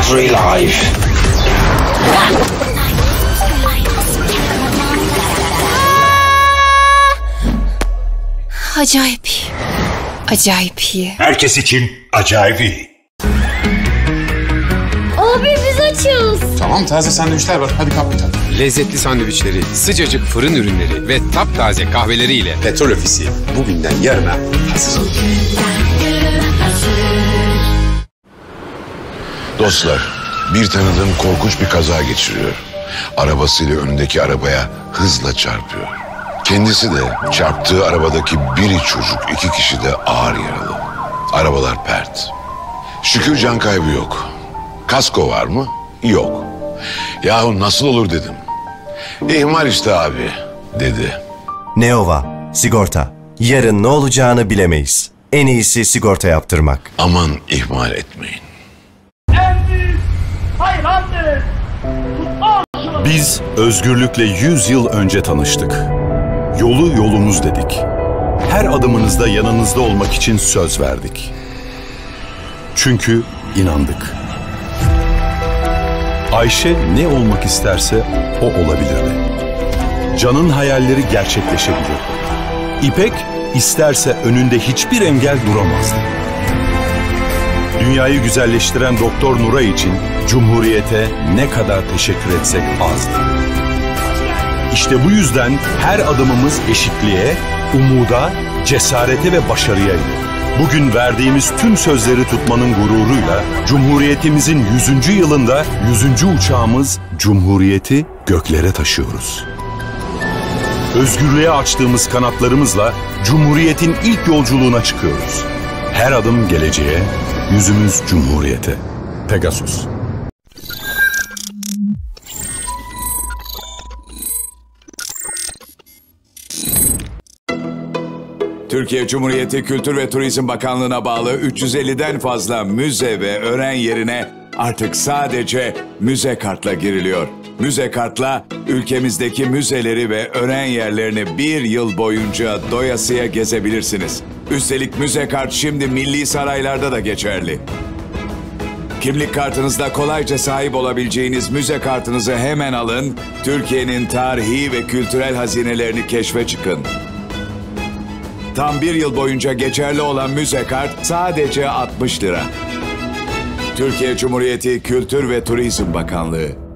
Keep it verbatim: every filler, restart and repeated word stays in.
Factory Live. Acayip iyi. Acayip iyi. Herkes için acayip iyi. Abi biz açız. Tamam, taze sandviçler var. Hadi kalk bir tane. Lezzetli sandviçleri, sıcacık fırın ürünleri ve taptaze kahveleriyle Petrol Ofisi bugünden yarına hazır. Dostlar, bir tanıdığım korkunç bir kaza geçiriyor. Arabasıyla önündeki arabaya hızla çarpıyor. Kendisi de çarptığı arabadaki biri çocuk, iki kişi de ağır yaralı. Arabalar pert. Şükür can kaybı yok. Kasko var mı? Yok. Yahu nasıl olur dedim. İhmal işte abi, dedi. Neova, sigorta. Yarın ne olacağını bilemeyiz. En iyisi sigorta yaptırmak. Aman ihmal etmeyin. Biz özgürlükle yüz yıl önce tanıştık. Yolu yolumuz dedik. Her adımınızda yanınızda olmak için söz verdik. Çünkü inandık. Ayşe ne olmak isterse o olabilirdi. Can'ın hayalleri gerçekleşebilir. İpek isterse önünde hiçbir engel duramazdı. Dünyayı güzelleştiren Doktor Nuray için Cumhuriyete ne kadar teşekkür etsek azdı. İşte bu yüzden her adımımız eşitliğe, umuda, cesarete ve başarıyaydı. Bugün verdiğimiz tüm sözleri tutmanın gururuyla Cumhuriyetimizin yüzüncü yılında yüzüncü uçağımız Cumhuriyeti göklere taşıyoruz. Özgürlüğe açtığımız kanatlarımızla Cumhuriyetin ilk yolculuğuna çıkıyoruz. Her adım geleceğe, yüzümüz Cumhuriyete. Pegasus. Türkiye Cumhuriyeti Kültür ve Turizm Bakanlığı'na bağlı üç yüz elliden fazla müze ve öğren yerine artık sadece müze kartla giriliyor. Müze kartla ülkemizdeki müzeleri ve öğren yerlerini bir yıl boyunca doyasıya gezebilirsiniz. Üstelik müze kart şimdi milli saraylarda da geçerli. Kimlik kartınızda kolayca sahip olabileceğiniz müze kartınızı hemen alın, Türkiye'nin tarihi ve kültürel hazinelerini keşfe çıkın. Tam bir yıl boyunca geçerli olan müze kart sadece altmış lira. Türkiye Cumhuriyeti Kültür ve Turizm Bakanlığı.